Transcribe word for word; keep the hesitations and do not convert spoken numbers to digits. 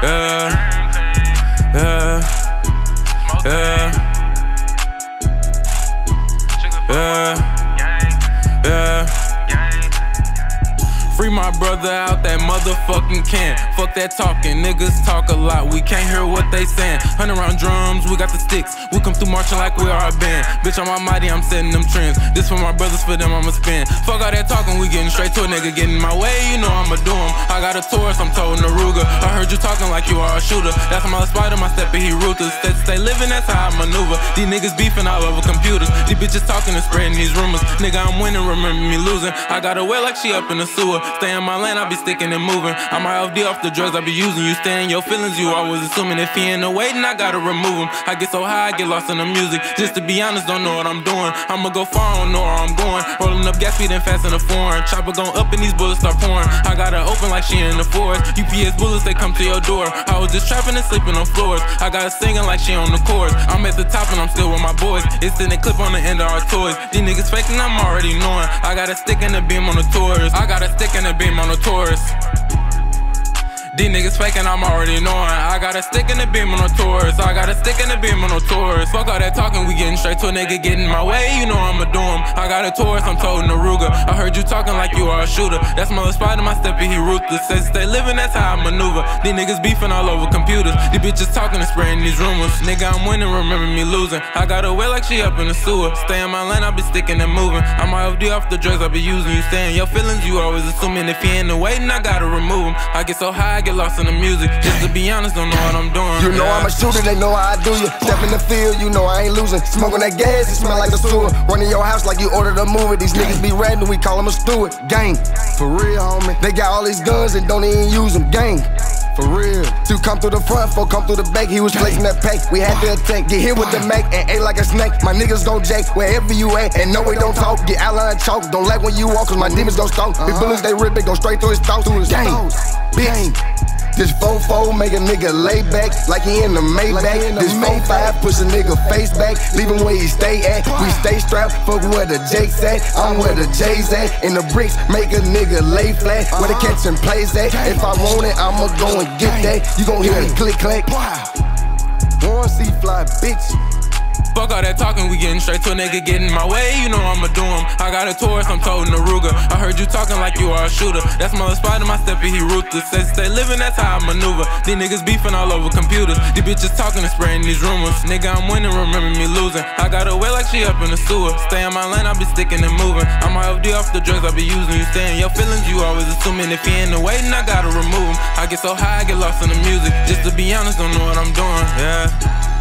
Yeah, yeah, yeah, yeah, yeah. Free my brother out that motherfucking can. Fuck that talking, niggas talk a lot, we can't hear what they saying. Hundred round drums, we got the sticks, we come through marching like we are a band. Bitch, I'm almighty, I'm setting them trends. This for my brothers, for them I'ma spin. Fuck all that talking, we getting straight to a nigga. Get in my way, you know I'ma do him. I got a Taurus, I'm toting a Ruger. I heard you talking like you are a shooter. That's my spider, my stepper, he ruthless. Stay, stay living, that's how I maneuver. These niggas beefing all over computers. These bitches talking and spreading these rumors. Nigga, I'm winning, remember me losing. I got a well like she up in the sewer. Stay in my lane, I be sticking and moving. I'm I O D off the drugs I be using. You stay in your feelings, you always assuming. If he in the way, then I gotta remove him. I get so high, I get lost in the music. Just to be honest, don't know what I'm doing. I'ma go far, don't know where I'm going. Rolling up gas, speeding fast in the foreign. Chopper gon' up and these bullets start pouring. I got her open like she in the forest. U P S bullets, they come to your door. I was just trapping and sleeping on floors. I got her singing like she on the chorus. I'm at the top and I'm still with my boys. It's in the clip on the end of our toys. These niggas faking, I'm already knowing. I got a stick and a beam on the Taurus. I got a stick and a beam on the Taurus. These niggas faking, I'm already knowing. I got a stick and a beam on a Taurus. I got a stick and a beam on a Taurus. Fuck all that talking, we getting straight to a nigga. Get in my way, you know I'ma do him. I got a Taurus, I'm toting a Ruger. I heard you talking like you are a shooter. That's my spider, my stepper, he ruthless. Says stay living, that's how I maneuver. These niggas beefing all over computers. These bitches talking and spreading these rumors. Nigga, I'm winning, remember me losing. I got a well like she up in the sewer. Stay in my lane, I be sticking and moving. I'm I O D off the drugs I be using. You stay in your feelings, you always assuming. If he in the way, then I gotta remove him. I get so high, I get lost in the music. Just to be honest, don't know what I'm doing. You know yeah. I'm a shooter, they know how I do you. Step in the field, you know I ain't losing. Smoking that gas, it smell like the sewer. Running your house like you ordered a movie. These niggas be random, we call them a steward. Gang, for real, homie. They got all these guns and don't even use them. Gang, for real. Two come through the front, four come through the back. He was placing that pack, we had to attack. Get hit with the Mac and ate like a snake. My niggas gon' jack wherever you at. And no, we don't talk, get outline chalk. Don't like when you walk, cause my demons gon' stalk. Big bullets, they rip, they go straight through his thoughts. Gang, bitch. This four four make a nigga lay back like he in the Maybach. This four five push a nigga face back, leave him where he stay at. We stay strapped, fuck where the Jake's at. I'm where the J's at. And the bricks make a nigga lay flat, where the catching plays at. If I want it, I'ma go and get that. You gon' hear me click clack. One C fly, bitch. Fuck all that talking, we getting straight to a nigga. Get in my way, you know I'ma do him. I got a Taurus, I'm toting a Ruger. I heard you talking like you are a shooter. That's my spider, my stepper, he ruthless. Says stay living, that's how I maneuver. These niggas beefing all over computers. These bitches talking and spreading these rumors. Nigga, I'm winning, remember me losing. I got a well like she up in the sewer. Stay in my lane, I be sticking and moving. I'm I O D off the drugs I be using. You stay in your feelings, you always assuming. If he in the way, then I gotta remove him. I get so high, I get lost in the music. Just to be honest, don't know what I'm doing, yeah.